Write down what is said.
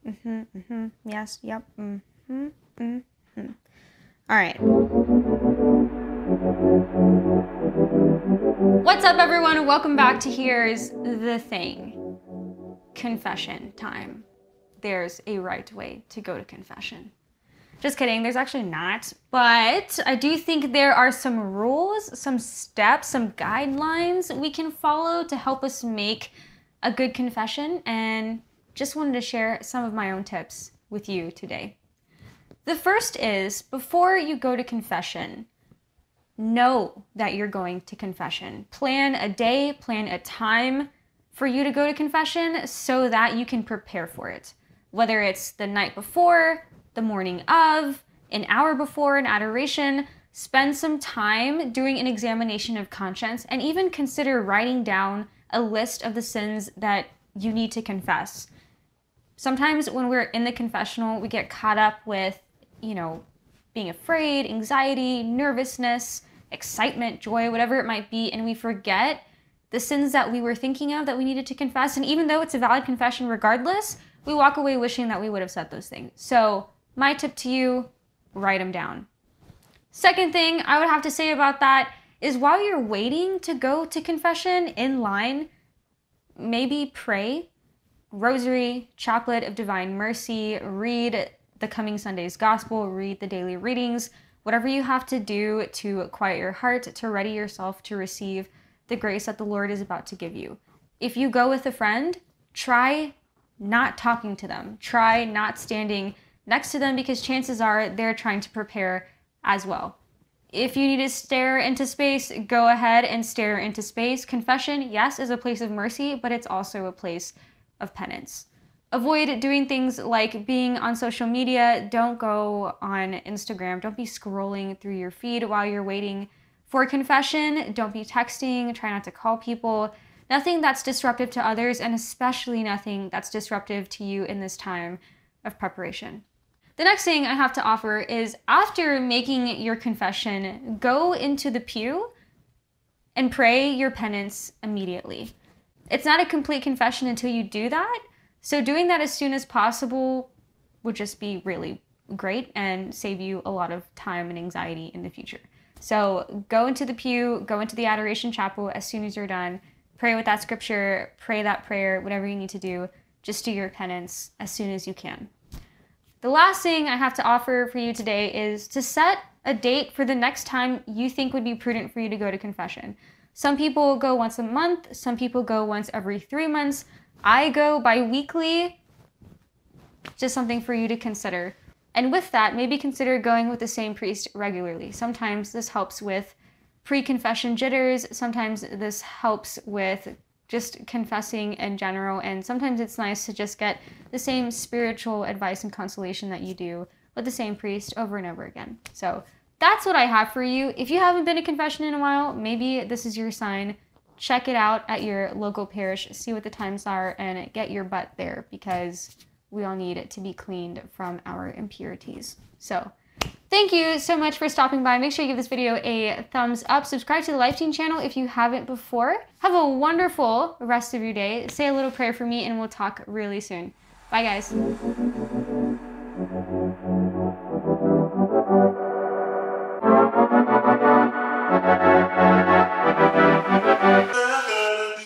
Yes, yep, All right. What's up, everyone? Welcome back to Here's the Thing. Confession time. There's a right way to go to confession. Just kidding, there's actually not, but I do think there are some rules, some steps, some guidelines we can follow to help us make a good confession, and just wanted to share some of my own tips with you today. The first is, before you go to confession, know that you're going to confession. Plan a day, plan a time for you to go to confession so that you can prepare for it. Whether it's the night before, the morning of, an hour before an adoration, spend some time doing an examination of conscience and even consider writing down a list of the sins that you need to confess. Sometimes when we're in the confessional, we get caught up with, being afraid, anxiety, nervousness, excitement, joy, whatever it might be, and we forget the sins that we were thinking of that we needed to confess. And even though it's a valid confession regardless, we walk away wishing that we would have said those things. So my tip to you, write them down. Second thing I would have to say about that is, while you're waiting to go to confession in line, maybe pray, rosary, chaplet of divine mercy, read the coming Sunday's gospel, read the daily readings, whatever you have to do to quiet your heart, to ready yourself to receive the grace that the Lord is about to give you. If you go with a friend, try not talking to them. Try not standing next to them, because chances are they're trying to prepare as well. If you need to stare into space, go ahead and stare into space. Confession, yes, is a place of mercy, but it's also a place of penance. Avoid doing things like being on social media. Don't go on Instagram. Don't be scrolling through your feed while you're waiting for confession. Don't be texting. Try not to call people. Nothing that's disruptive to others, and especially nothing that's disruptive to you in this time of preparation. The next thing I have to offer is, after making your confession, go into the pew and pray your penance immediately. It's not a complete confession until you do that, so doing that as soon as possible would just be really great and save you a lot of time and anxiety in the future. So go into the pew, go into the adoration chapel as soon as you're done, pray with that scripture, pray that prayer, whatever you need to do, just do your penance as soon as you can. The last thing I have to offer for you today is to set a date for the next time you think would be prudent for you to go to confession. Some people go once a month, some people go once every 3 months. I go bi-weekly, just something for you to consider. And with that, maybe consider going with the same priest regularly. Sometimes this helps with pre-confession jitters, sometimes this helps with just confessing in general, and sometimes it's nice to just get the same spiritual advice and consolation that you do with the same priest over and over again. So that's what I have for you. If you haven't been to confession in a while, maybe this is your sign. Check it out at your local parish, see what the times are, and get your butt there, because we all need it to be cleaned from our impurities. So thank you so much for stopping by. Make sure you give this video a thumbs up. Subscribe to the Life Team channel if you haven't before. Have a wonderful rest of your day. Say a little prayer for me, and we'll talk really soon. Bye, guys.